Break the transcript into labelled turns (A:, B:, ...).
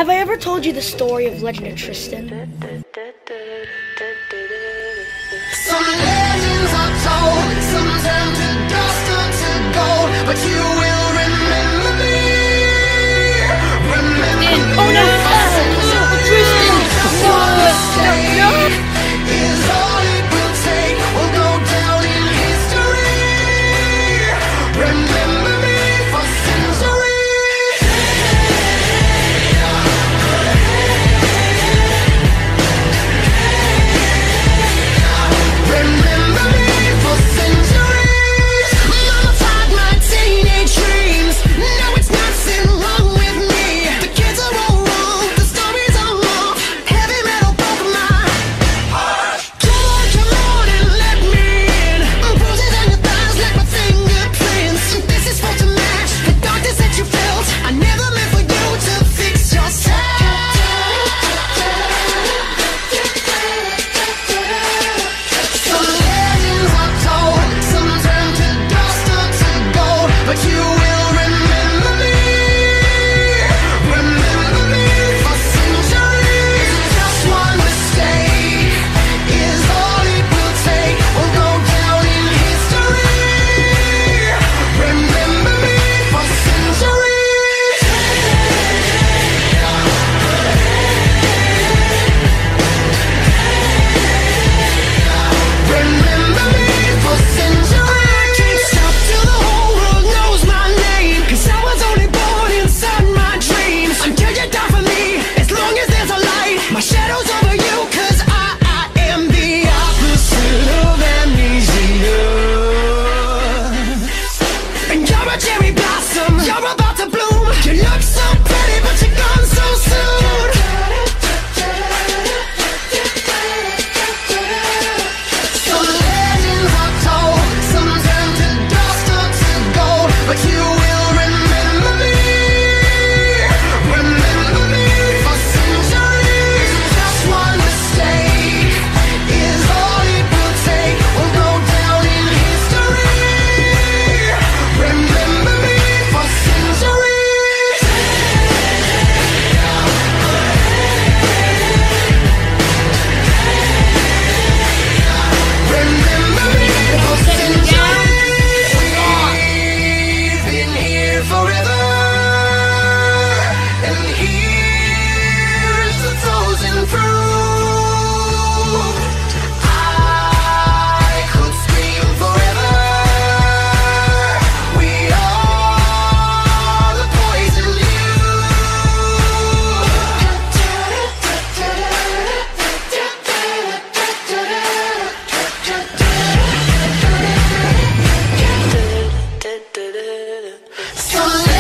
A: Have I ever told you the story of Legend of Tristan?
B: Some legends are told, some turn to dust or to gold, but you will remember me. Remember me.
A: Oh no! Tristan!
B: No! Is all it will take, will go down in history. Remember me for centuries. Remember me for centuries. Mama tied my teenage dreams. Now it's nothing wrong with me. The kids are all wrong, the stories are wrong. Heavy metal broke my heart. Come on and let me in. Bruises on your thighs like my fingerprints. This is for to match the darkness that you felt. I never meant for you to fix yourself. Some legends are told, some turn to dust or to gold, but you will remember me. Remember me for centuries. Just one mistake is all it will take, will go down in history. Remember me for centuries. Remember me for centuries. I can't stop till the whole world knows my name, 'cause I was only born inside my dreams. Until you die for me, as long as there's a light, my shadow's over you, 'cause I am the opposite of amnesia. And you're a cherry blossom, you're about to bloom. You look so pretty, but you're gone so soon. Some legends are told, some turn to dust or to gold, but you will remember me. Remember me for centuries. Just one mistake is all it will take, will go down in history. Remember me for centuries. Remember me for centuries. We've been here forever, and here's the chosen proof. I could scream forever. We are the poison you. Some